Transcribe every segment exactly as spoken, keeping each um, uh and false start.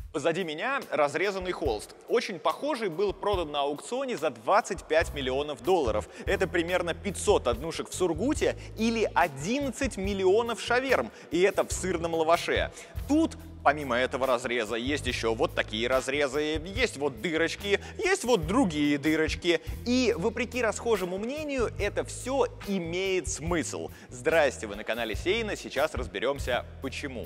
Позади меня разрезанный холст. Очень похожий был продан на аукционе за двадцать пять миллионов долларов. Это примерно пятьсот однушек в Сургуте или одиннадцать миллионов шаверм. И это в сырном лаваше. Тут, помимо этого разреза, есть еще вот такие разрезы, есть вот дырочки, есть вот другие дырочки. И, вопреки расхожему мнению, это все имеет смысл. Здрасте, вы на канале Сейна, сейчас разберемся, почему.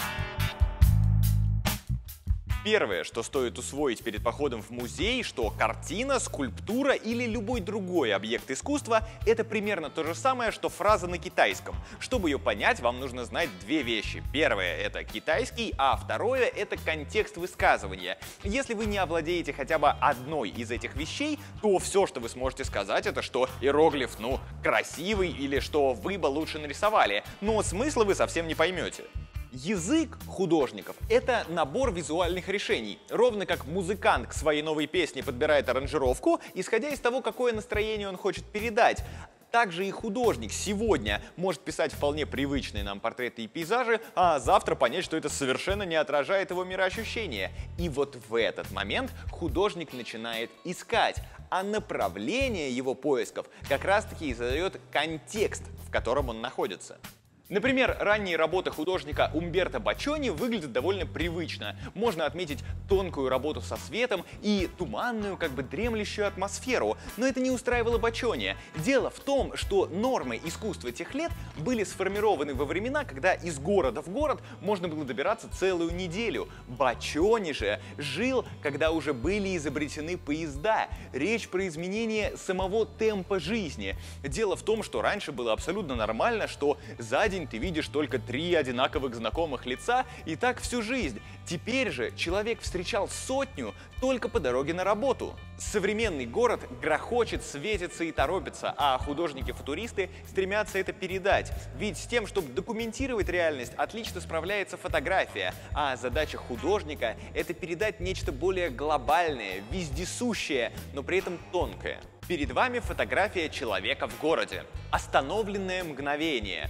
Первое, что стоит усвоить перед походом в музей, что картина, скульптура или любой другой объект искусства – это примерно то же самое, что фраза на китайском. Чтобы ее понять, вам нужно знать две вещи. Первое – это китайский, а второе – это контекст высказывания. Если вы не овладеете хотя бы одной из этих вещей, то все, что вы сможете сказать, это что иероглиф, ну, красивый или что вы бы лучше нарисовали. Но смысла вы совсем не поймете. Язык художников – это набор визуальных решений. Ровно как музыкант к своей новой песне подбирает аранжировку, исходя из того, какое настроение он хочет передать. Также и художник сегодня может писать вполне привычные нам портреты и пейзажи, а завтра понять, что это совершенно не отражает его мироощущения. И вот в этот момент художник начинает искать, а направление его поисков как раз-таки и задает контекст, в котором он находится. Например, ранние работы художника Умберто Боччони выглядят довольно привычно. Можно отметить тонкую работу со светом и туманную, как бы дремлющую атмосферу. Но это не устраивало Боччони. Дело в том, что нормы искусства тех лет были сформированы во времена, когда из города в город можно было добираться целую неделю. Боччони же жил, когда уже были изобретены поезда. Речь про изменение самого темпа жизни. Дело в том, что раньше было абсолютно нормально, что за день ты видишь только три одинаковых знакомых лица, и так всю жизнь. Теперь же человек встречал сотню только по дороге на работу. Современный город грохочет, светится и торопится, а художники-футуристы стремятся это передать. Ведь с тем, чтобы документировать реальность, отлично справляется фотография, а задача художника – это передать нечто более глобальное, вездесущее, но при этом тонкое. Перед вами фотография человека в городе. Остановленное мгновение.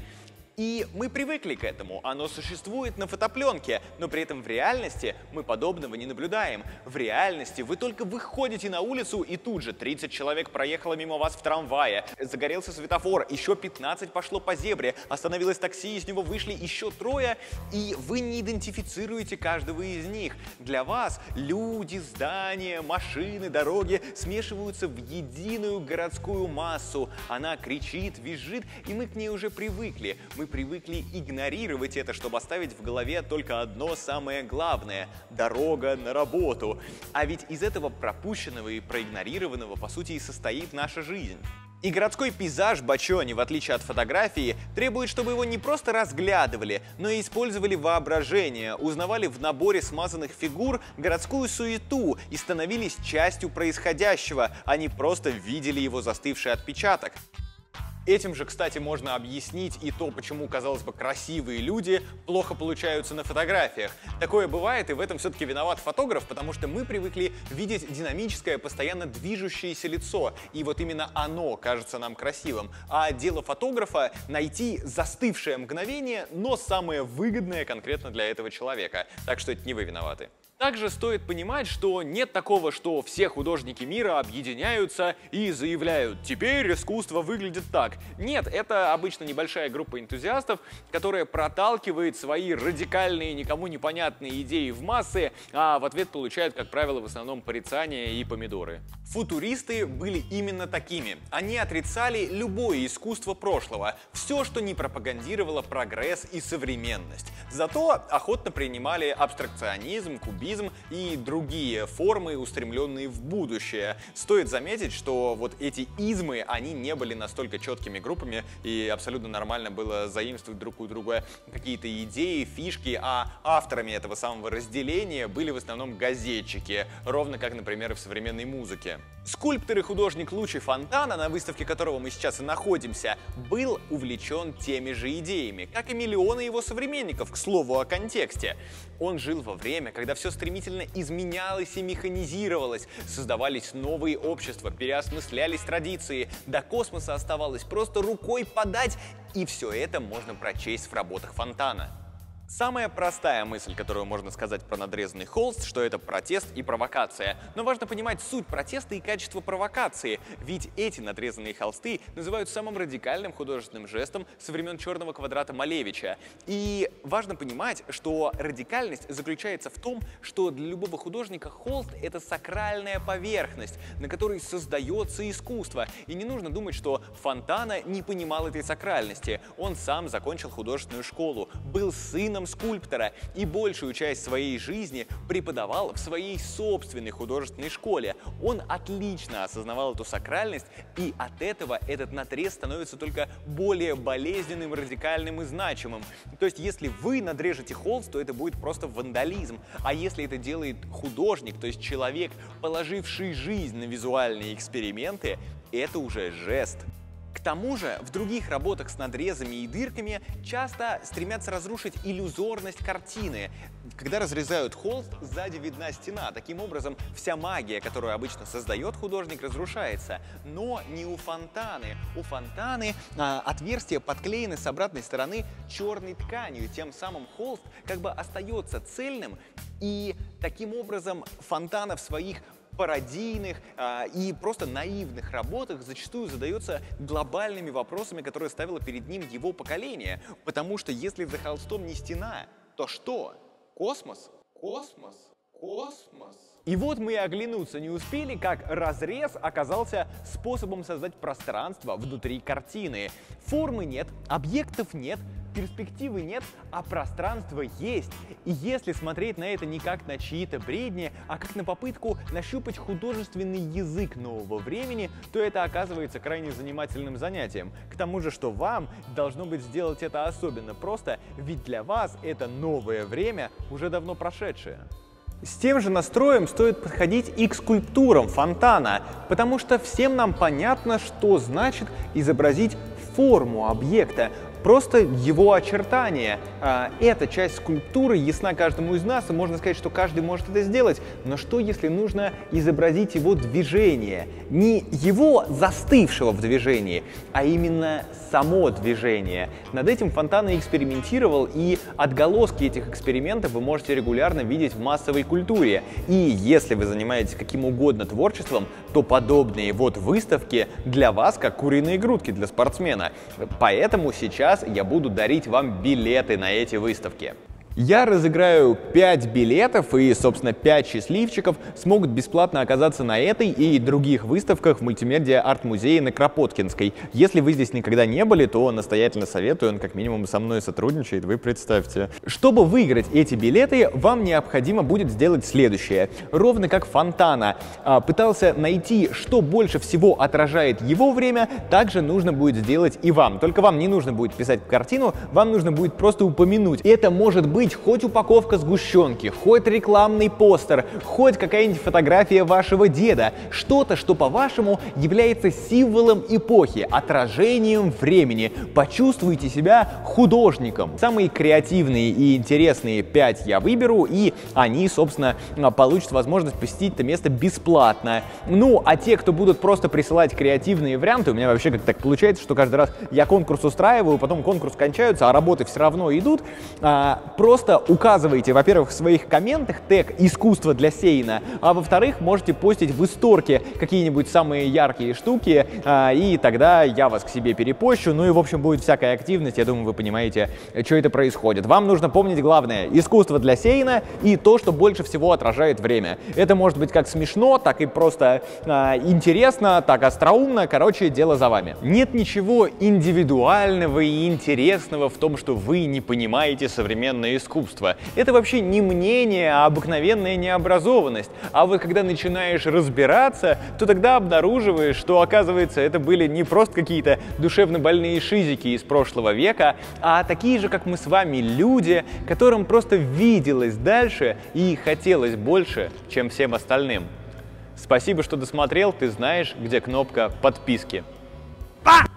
И мы привыкли к этому, оно существует на фотопленке, но при этом в реальности мы подобного не наблюдаем. В реальности вы только выходите на улицу, и тут же тридцать человек проехало мимо вас в трамвае, загорелся светофор, еще пятнадцать пошло по зебре, остановилось такси, из него вышли еще трое, и вы не идентифицируете каждого из них. Для вас люди, здания, машины, дороги смешиваются в единую городскую массу. Она кричит, визжит, и мы к ней уже привыкли. Мы привыкли игнорировать это, чтобы оставить в голове только одно самое главное – дорога на работу. А ведь из этого пропущенного и проигнорированного, по сути, и состоит наша жизнь. И городской пейзаж Боччони, в отличие от фотографии, требует, чтобы его не просто разглядывали, но и использовали воображение, узнавали в наборе смазанных фигур городскую суету и становились частью происходящего, а не просто видели его застывший отпечаток. Этим же, кстати, можно объяснить и то, почему, казалось бы, красивые люди плохо получаются на фотографиях. Такое бывает, и в этом все-таки виноват фотограф, потому что мы привыкли видеть динамическое, постоянно движущееся лицо, и вот именно оно кажется нам красивым. А дело фотографа — найти застывшее мгновение, но самое выгодное конкретно для этого человека. Так что это не вы виноваты. Также стоит понимать, что нет такого, что все художники мира объединяются и заявляют: «Теперь искусство выглядит так». Нет, это обычно небольшая группа энтузиастов, которая проталкивает свои радикальные, никому непонятные идеи в массы, а в ответ получает, как правило, в основном порицания и помидоры. Футуристы были именно такими. Они отрицали любое искусство прошлого, все, что не пропагандировало прогресс и современность. Зато охотно принимали абстракционизм, кубизм и другие формы, устремленные в будущее. Стоит заметить, что вот эти измы, они не были настолько четкими группами, и абсолютно нормально было заимствовать друг у друга какие-то идеи, фишки, а авторами этого самого разделения были в основном газетчики, ровно как, например, и в современной музыке. Скульптор и художник Лучи Фонтана, на выставке которого мы сейчас и находимся, был увлечен теми же идеями, как и миллионы его современников, к слову о контексте. Он жил во время, когда все стремительно изменялось и механизировалось, создавались новые общества, переосмыслялись традиции, до космоса оставалось просто рукой подать, и все это можно прочесть в работах Фонтана. Самая простая мысль, которую можно сказать про надрезанный холст, что это протест и провокация. Но важно понимать суть протеста и качество провокации, ведь эти надрезанные холсты называют самым радикальным художественным жестом со времен «Черного квадрата» Малевича. И важно понимать, что радикальность заключается в том, что для любого художника холст — это сакральная поверхность, на которой создается искусство. И не нужно думать, что Фонтана не понимал этой сакральности. Он сам закончил художественную школу, был сыном скульптора и большую часть своей жизни преподавал в своей собственной художественной школе. Он отлично осознавал эту сакральность, и от этого этот надрез становится только более болезненным, радикальным и значимым. То есть, если вы надрежете холст, то это будет просто вандализм. А если это делает художник, то есть человек, положивший жизнь на визуальные эксперименты, это уже жест. К тому же, в других работах с надрезами и дырками часто стремятся разрушить иллюзорность картины. Когда разрезают холст, сзади видна стена. Таким образом, вся магия, которую обычно создает художник, разрушается. Но не у Фонтаны. У Фонтаны а, отверстия подклеены с обратной стороны черной тканью. Тем самым холст как бы остается цельным. И таким образом Фонтана в своих пародийных а, и просто наивных работах зачастую задается глобальными вопросами, которые ставило перед ним его поколение. Потому что если за холстом не стена, то что? Космос? Космос? Космос? И вот мы и оглянуться не успели, как разрез оказался способом создать пространство внутри картины. Формы нет, объектов нет, перспективы нет, а пространство есть. И если смотреть на это не как на чьи-то бредни, а как на попытку нащупать художественный язык нового времени, то это оказывается крайне занимательным занятием. К тому же, что вам должно быть сделать это особенно просто, ведь для вас это новое время уже давно прошедшее. С тем же настроем стоит подходить и к скульптурам Фонтана, потому что всем нам понятно, что значит изобразить форму объекта, просто его очертания. Эта часть скульптуры ясна каждому из нас, и можно сказать, что каждый может это сделать. Но что, если нужно изобразить его движение? Не его застывшего в движении, а именно само движение. Над этим Фонтана экспериментировал, и отголоски этих экспериментов вы можете регулярно видеть в массовой культуре. И если вы занимаетесь каким угодно творчеством, то подобные вот выставки для вас как куриные грудки для спортсмена. Поэтому сейчас я буду дарить вам билеты на эти выставки. Я разыграю пять билетов, и, собственно, пять счастливчиков смогут бесплатно оказаться на этой и других выставках в мультимедиа арт-музее на Кропоткинской. Если вы здесь никогда не были, то настоятельно советую, он как минимум со мной сотрудничает, вы представьте. Чтобы выиграть эти билеты, вам необходимо будет сделать следующее. Ровно как Фонтана а, пытался найти, что больше всего отражает его время, также нужно будет сделать и вам. Только вам не нужно будет писать картину, вам нужно будет просто упомянуть. Это может быть хоть упаковка сгущенки, хоть рекламный постер, хоть какая-нибудь фотография вашего деда. Что-то, что, по-вашему, является символом эпохи, отражением времени. Почувствуйте себя художником. Самые креативные и интересные пять я выберу, и они, собственно, получат возможность посетить это место бесплатно. Ну, а те, кто будут просто присылать креативные варианты, у меня вообще как так получается, что каждый раз я конкурс устраиваю, потом конкурс кончается, а работы все равно идут. А, Просто указывайте, во-первых, в своих комментах тег «Искусство для Сейна», а во-вторых, можете постить в исторке какие-нибудь самые яркие штуки, а, и тогда я вас к себе перепощу. Ну и, в общем, будет всякая активность, я думаю, вы понимаете, что это происходит. Вам нужно помнить главное — искусство для Сейна и то, что больше всего отражает время. Это может быть как смешно, так и просто а, интересно, так остроумно, короче, дело за вами. Нет ничего индивидуального и интересного в том, что вы не понимаете современное искусство. Это вообще не мнение, а обыкновенная необразованность. А вот когда начинаешь разбираться, то тогда обнаруживаешь, что, оказывается, это были не просто какие-то душевно больные шизики из прошлого века, а такие же, как мы с вами, люди, которым просто виделось дальше и хотелось больше, чем всем остальным. Спасибо, что досмотрел. Ты знаешь, где кнопка подписки. А!